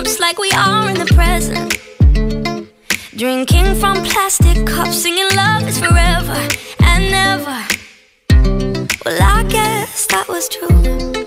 grown-ups like we are in the present. Drinking from plastic cups, singing love is forever and never. Well, I guess that was true.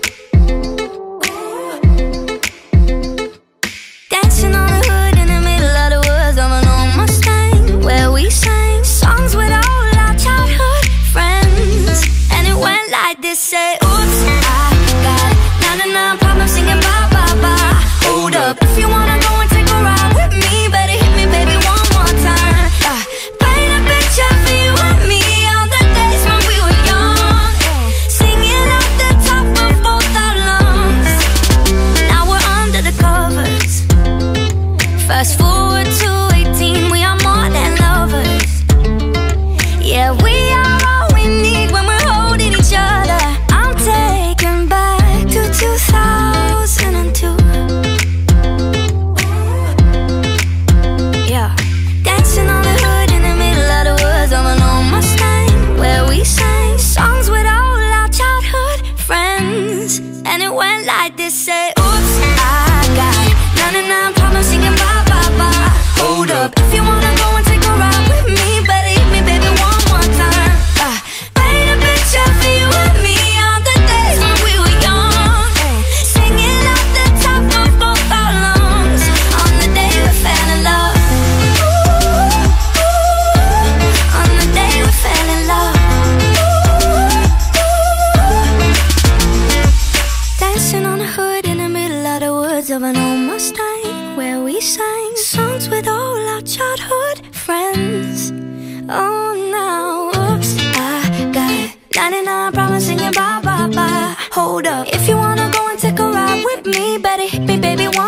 Dancing on the hood in the middle of the woods of an old Mustang, where we sang songs with all our childhood friends. And it went like this, say, oops, I got 99 problems singing bye, bye, bye. Hold up, if you wanna go and take a ride with me, better hit me, baby, one more time. Paint a picture for you and me on the days when we were young, singing at the top of both our lungs. Now we're under the covers. Fast forward to 18, we are more than lovers. Yeah, we are all we need when we're holding each other. I'm taken back to 2002. Yeah, dancing on the hood in the middle of the woods of an old Mustang, where we sang songs with all our childhood friends. And it went like this, say, oops, I got 99 problems singing bye, bye, bye. Hold up, if you wanna go and take a ride with me, better hit me, baby, one more time. Paint a picture for you and me on the days when we were young, singing at the top of both our lungs on the day we fell in love. On the day we fell in love. Dancing on the hood in the middle of the woods of an old Mustang, where we sang songs with all our childhood friends. Oh, now, oops, I got 99 problems singing bye, bye, bye. Hold up, if you wanna go and take a ride with me, better hit me, baby, one